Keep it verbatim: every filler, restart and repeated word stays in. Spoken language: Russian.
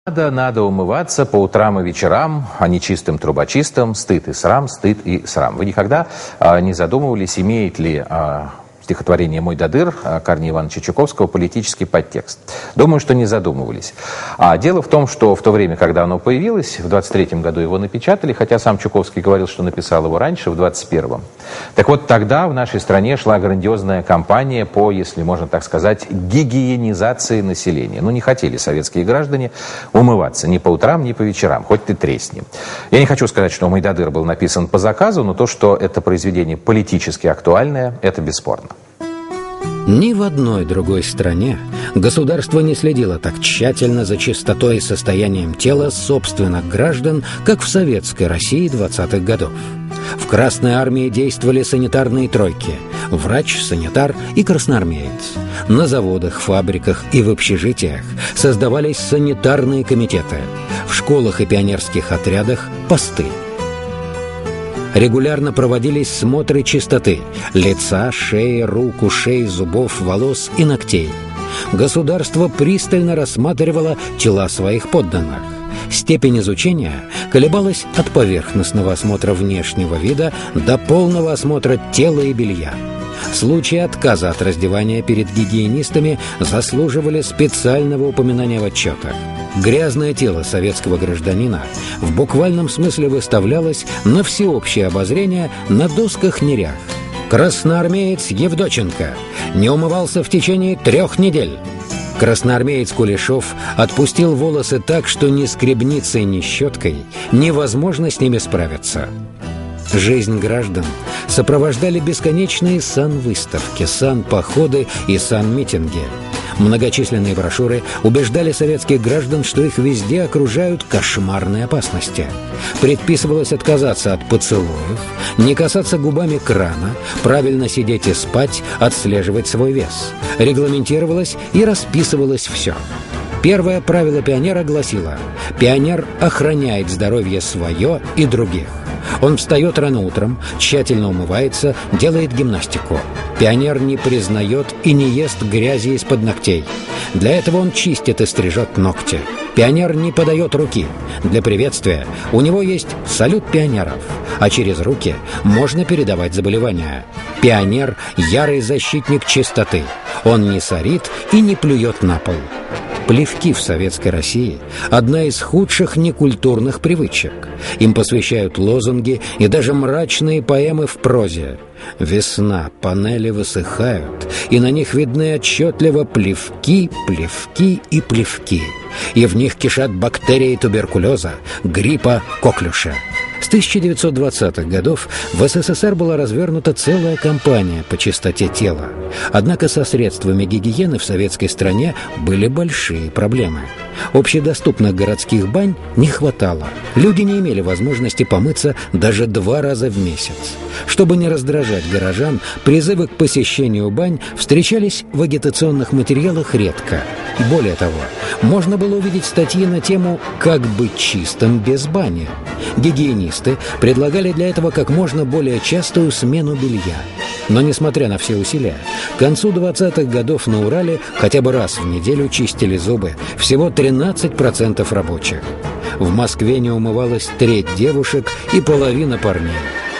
Надо, надо умываться по утрам и вечерам, а не чистым трубочистым, стыд и срам, стыд и срам. Вы никогда а, не задумывались, имеет ли а, стихотворение «Мой Додыр» Корнея Ивановича Чуковского политический подтекст? Думаю, что не задумывались. А дело в том, что в то время, когда оно появилось, в двадцать третьем году его напечатали, хотя сам Чуковский говорил, что написал его раньше, в двадцать первом. Так вот, тогда в нашей стране шла грандиозная кампания по, если можно так сказать, гигиенизации населения. Ну, не хотели советские граждане умываться ни по утрам, ни по вечерам, хоть ты тресни. Я не хочу сказать, что «Мой Додыр» был написан по заказу, но то, что это произведение политически актуальное, это бесспорно. Ни в одной другой стране государство не следило так тщательно за чистотой и состоянием тела собственных граждан, как в советской России двадцатых годов. В Красной армии действовали санитарные тройки – врач, санитар и красноармеец. На заводах, фабриках и в общежитиях создавались санитарные комитеты. В школах и пионерских отрядах – посты. Регулярно проводились смотры чистоты – лица, шеи, рук, ушей, зубов, волос и ногтей. Государство пристально рассматривало тела своих подданных. Степень изучения колебалась от поверхностного осмотра внешнего вида до полного осмотра тела и белья. Случаи отказа от раздевания перед гигиенистами заслуживали специального упоминания в отчетах. Грязное тело советского гражданина в буквальном смысле выставлялось на всеобщее обозрение на досках-нерях. Красноармеец Евдоченко не умывался в течение трех недель. Красноармеец Кулешов отпустил волосы так, что ни скребницей, ни щеткой невозможно с ними справиться. Жизнь граждан сопровождали бесконечные санвыставки, санпоходы и санмитинги. Многочисленные брошюры убеждали советских граждан, что их везде окружают кошмарные опасности. Предписывалось отказаться от поцелуев, не касаться губами крана, правильно сидеть и спать, отслеживать свой вес. Регламентировалось и расписывалось все. Первое правило пионера гласило: пионер охраняет здоровье свое и других. Он встает рано утром, тщательно умывается, делает гимнастику. Пионер не признает и не ест грязи из-под ногтей. Для этого он чистит и стрижет ногти. Пионер не подает руки. Для приветствия у него есть салют пионеров, а через руки можно передавать заболевания. Пионер – ярый защитник чистоты. Он не сорит и не плюет на пол. Плевки в советской России – одна из худших некультурных привычек. Им посвящают лозунги и даже мрачные поэмы в прозе. Весна, панели высыхают, и на них видны отчетливо плевки, плевки и плевки. И в них кишат бактерии туберкулеза, гриппа, коклюша. С тысяча девятьсот двадцатых годов в СССР была развернута целая кампания по чистоте тела. Однако со средствами гигиены в советской стране были большие проблемы. Общедоступных городских бань не хватало. Люди не имели возможности помыться даже два раза в месяц. Чтобы не раздражать горожан, призывы к посещению бань встречались в агитационных материалах редко. Более того, можно было увидеть статьи на тему «Как быть чистым без бани». Гигиенисты предлагали для этого как можно более частую смену белья. Но, несмотря на все усилия, к концу двадцатых годов на Урале хотя бы раз в неделю чистили зубы всего тринадцать процентов рабочих. В Москве не умывалась треть девушек и половина парней.